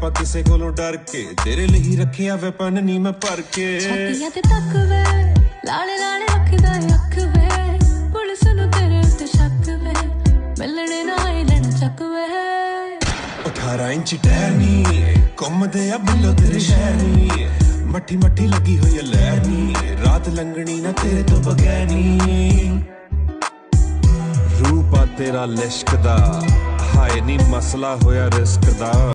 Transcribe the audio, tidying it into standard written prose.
ਆਪਾਂ ਕਿਸੇ ਕੋਲੋਂ ਡਰ ਕੇ, ਤੇਰੇ ਲਈ ਰੱਖਿਆ ਵੈਪਨ ਨੀ ਮੈਂ ਭਰ ਕੇ। ਛਾਤੀਆਂ ਤੇ ਤੱਕ ਵੇ, ਲਾਲੇ ਲਾਲੇ ਰੱਖਦਾ ਅੱਖ ਵੇ, ਪੁਲਿਸ ਨੂੰ ਤੇਰੇ ਉੱਤੇ ਸ਼ੱਕ ਵੇ, ਮਿਲਣੇ ਨਾ ਆਈ ਲੈਣਾ ਚੱਕ ਵੇ। 18 ਇੰਚ ਟਹਿਨੀ ਘੁੰਮਦੇ ਆ ਬਿੱਲੋ ਤੇਰੇ ਸ਼ਹਿਰ ਨੀ, ਮੱਠੀ ਮੱਠੀ ਲੱਗੀ ਹੋਈ ਲਹਿਰ ਨੀ, ਰਾਤ ਲੰਘਣੀ ਨਾ ਤੇਰੇ ਤੋਂ ਬਗੈਰ ਨੀ। ਰੂਪ ਆ ਤੇਰਾ ਲਿਸ਼ਕ ਦਾ, ਹਾਏ ਨੀ ਮਸਲਾ ਹੋਇਆ ਰਿਸਕ ਦਾ।